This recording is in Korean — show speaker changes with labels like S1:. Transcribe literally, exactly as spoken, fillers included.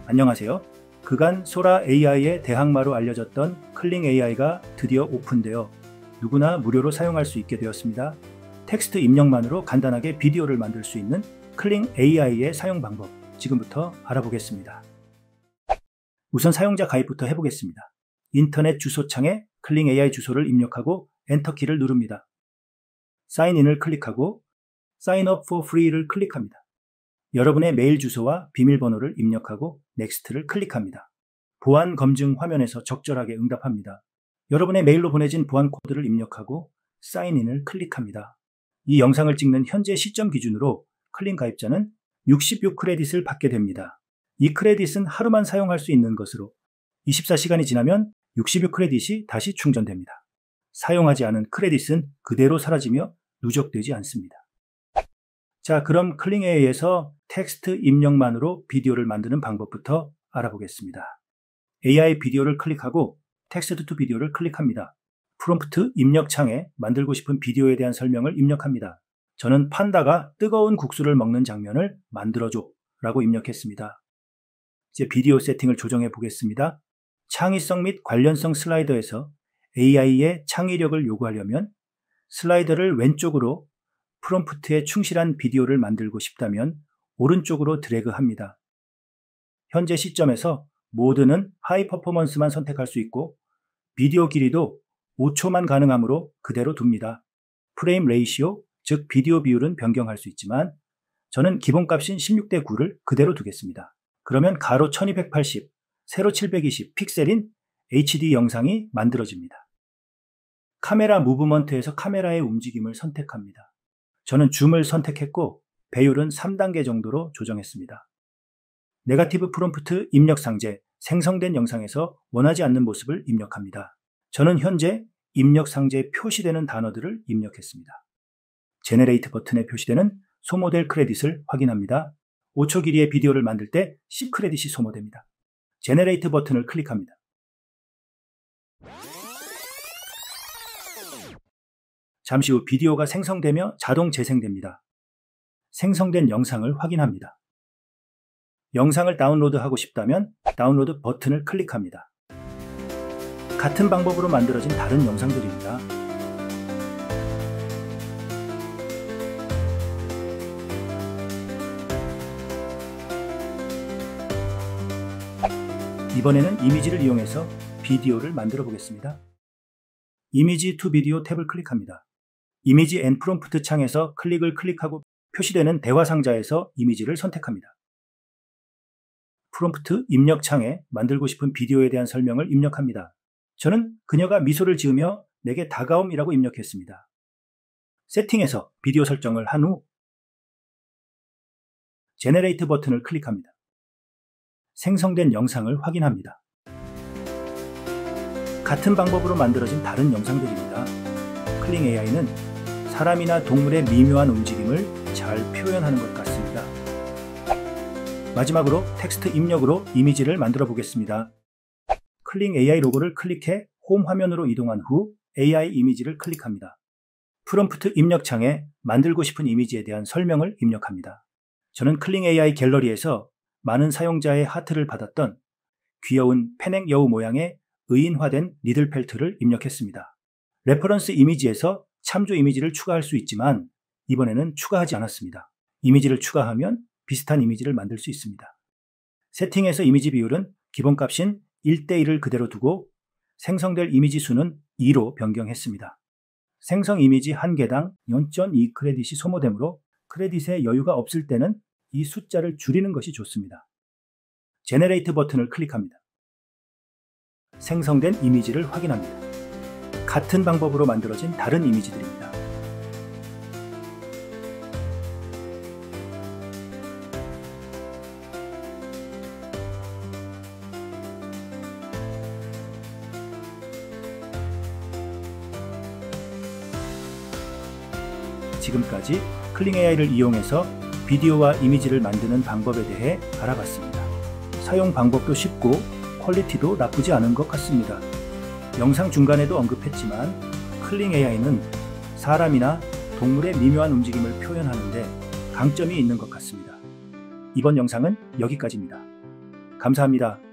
S1: 안녕하세요. 그간 소라 에이아이의 대항마로 알려졌던 클링 에이아이가 드디어 오픈되어 누구나 무료로 사용할 수 있게 되었습니다. 텍스트 입력만으로 간단하게 비디오를 만들 수 있는 클링 에이아이의 사용 방법, 지금부터 알아보겠습니다. 우선 사용자 가입부터 해보겠습니다. 인터넷 주소창에 클링 에이아이 주소를 입력하고 엔터키를 누릅니다. 사인인을 클릭하고 Sign up for free를 클릭합니다. 여러분의 메일 주소와 비밀번호를 입력하고 넥스트를 클릭합니다. 보안 검증 화면에서 적절하게 응답합니다. 여러분의 메일로 보내진 보안 코드를 입력하고 사인인을 클릭합니다. 이 영상을 찍는 현재 시점 기준으로 클링 가입자는 육십육 크레딧을 받게 됩니다. 이 크레딧은 하루만 사용할 수 있는 것으로 이십사 시간이 지나면 육십육 크레딧이 다시 충전됩니다. 사용하지 않은 크레딧은 그대로 사라지며 누적되지 않습니다. 자, 그럼 클링 에이아이에서 텍스트 입력만으로 비디오를 만드는 방법부터 알아보겠습니다. 에이아이 비디오를 클릭하고 텍스트 투 비디오를 클릭합니다. 프롬프트 입력 창에 만들고 싶은 비디오에 대한 설명을 입력합니다. 저는 판다가 뜨거운 국수를 먹는 장면을 만들어줘 라고 입력했습니다. 이제 비디오 세팅을 조정해 보겠습니다. 창의성 및 관련성 슬라이더에서 에이아이의 창의력을 요구하려면 슬라이더를 왼쪽으로 프롬프트에 충실한 비디오를 만들고 싶다면 오른쪽으로 드래그합니다. 현재 시점에서 모드는 하이 퍼포먼스만 선택할 수 있고 비디오 길이도 오 초만 가능하므로 그대로 둡니다. 프레임 레이시오, 즉 비디오 비율은 변경할 수 있지만 저는 기본값인 십육 대 구를 그대로 두겠습니다. 그러면 가로 천이백팔십, 세로 칠백이십 픽셀인 에이치디 영상이 만들어집니다. 카메라 무브먼트에서 카메라의 움직임을 선택합니다. 저는 줌을 선택했고 배율은 삼 단계 정도로 조정했습니다. 네거티브 프롬프트 입력 상제, 생성된 영상에서 원하지 않는 모습을 입력합니다. 저는 현재 입력 상제에 표시되는 단어들을 입력했습니다. 제네레이트 버튼에 표시되는 소모될 크레딧을 확인합니다. 오 초 길이의 비디오를 만들 때 십 크레딧이 소모됩니다. 제네레이트 버튼을 클릭합니다. 잠시 후 비디오가 생성되며 자동 재생됩니다. 생성된 영상을 확인합니다. 영상을 다운로드하고 싶다면 다운로드 버튼을 클릭합니다. 같은 방법으로 만들어진 다른 영상들입니다. 이번에는 이미지를 이용해서 비디오를 만들어 보겠습니다. 이미지 투 비디오 탭을 클릭합니다. 이미지 앤 프롬프트 창에서 클릭을 클릭하고 표시되는 대화 상자에서 이미지를 선택합니다. 프롬프트 입력 창에 만들고 싶은 비디오에 대한 설명을 입력합니다. 저는 그녀가 미소를 지으며 내게 다가옴이라고 입력했습니다. 세팅에서 비디오 설정을 한 후 제네레이트 버튼을 클릭합니다. 생성된 영상을 확인합니다. 같은 방법으로 만들어진 다른 영상들입니다. 클링 에이아이는 사람이나 동물의 미묘한 움직임을 잘 표현하는 것 같습니다. 마지막으로 텍스트 입력으로 이미지를 만들어 보겠습니다. 클링 에이아이 로고를 클릭해 홈 화면으로 이동한 후 에이아이 이미지를 클릭합니다. 프롬프트 입력 창에 만들고 싶은 이미지에 대한 설명을 입력합니다. 저는 클링 에이아이 갤러리에서 많은 사용자의 하트를 받았던 귀여운 패넥 여우 모양의 의인화된 니들펠트를 입력했습니다. 레퍼런스 이미지에서 참조 이미지를 추가할 수 있지만 이번에는 추가하지 않았습니다. 이미지를 추가하면 비슷한 이미지를 만들 수 있습니다. 세팅에서 이미지 비율은 기본값인 일 대 일을 그대로 두고 생성될 이미지 수는 이로 변경했습니다. 생성 이미지 한 개당 영 점 이 크레딧이 소모되므로 크레딧에 여유가 없을 때는 이 숫자를 줄이는 것이 좋습니다. 제네레이트 버튼을 클릭합니다. 생성된 이미지를 확인합니다. 같은 방법으로 만들어진 다른 이미지들입니다. 지금까지 클링 에이아이를 이용해서 비디오와 이미지를 만드는 방법에 대해 알아봤습니다. 사용 방법도 쉽고 퀄리티도 나쁘지 않은 것 같습니다. 영상 중간에도 언급했지만 클링 에이아이는 사람이나 동물의 미묘한 움직임을 표현하는 데 강점이 있는 것 같습니다. 이번 영상은 여기까지입니다. 감사합니다.